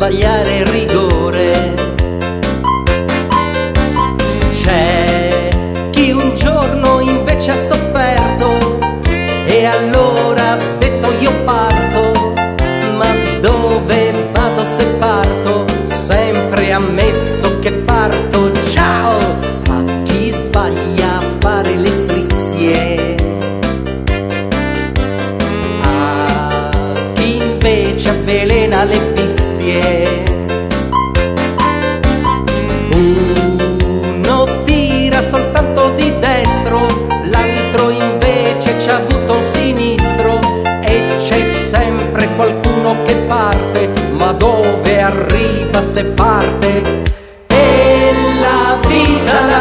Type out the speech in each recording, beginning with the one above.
sbagliare il rigore. C'è chi un giorno invece ha sofferto e allora ha detto io parto, ma dove vado se parto? Sempre ammesso che parto. Ciao a chi sbaglia a fare le strisce, a chi invece avvelena le fissie. Uno tira soltanto di destro, l'altro invece c'ha avuto un sinistro, e c'è sempre qualcuno che parte, ma dove arriva se parte? E la vita, la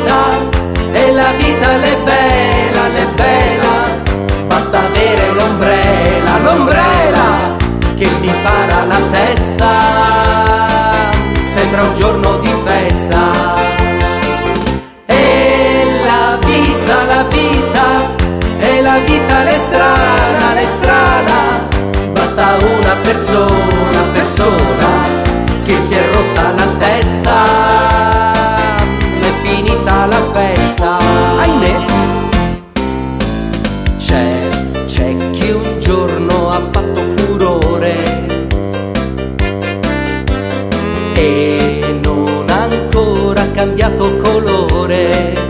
vita l'è bella, basta avere l'ombrella, l'ombrella che ti para la testa, sembra un giorno di festa. E la vita l'è strana, basta una persona che si è rotta la testa, è finita la festa, ahimè. C'è chi un giorno ha fatto furore e non ha ancora cambiato colore.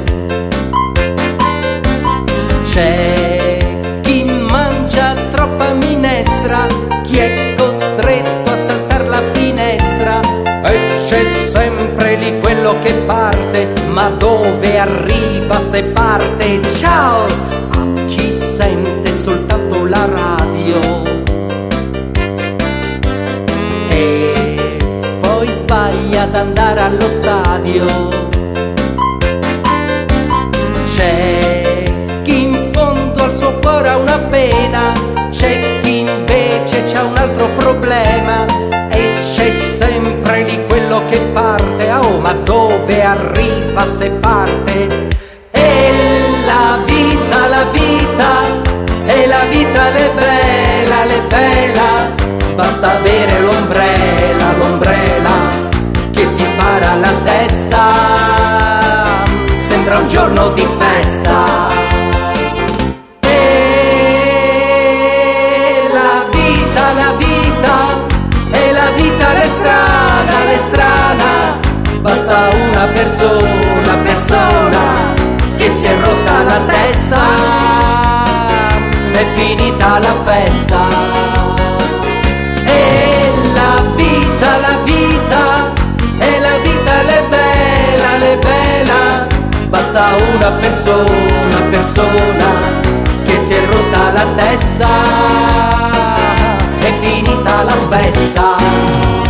C'è chi mangia troppa minestra, chi è costretto a saltare la finestra, e c'è sempre lì quello che parte, ma dove arriva se parte? Ciao a chi sente soltanto la radio e poi sbaglia ad andare allo stadio. C'è chi in fondo al suo cuore ha una pena, c'è chi invece c'ha un altro problema, e c'è sempre lì quello che parte. Oh, ma dove arriva se parte? E la vita l'è bella, basta avere l'ombrella, l'ombrella che ti para la testa, sembra un giorno di festa. E la vita l'è strana, basta una persona che si è rotta la testa, è finita la festa. E la vita l'è bella, basta una persona che si è rotta la testa, è finita la festa.